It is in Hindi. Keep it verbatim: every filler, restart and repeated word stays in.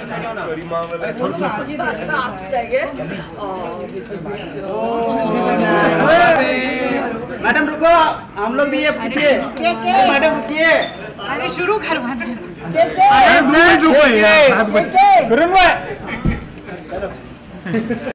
सॉरी माँ वाला आप चाहिए मैडम रुको, हम लोग भी ये पूछिए। मैडम रुकिए, अरे शुरू करवाना रुको यार।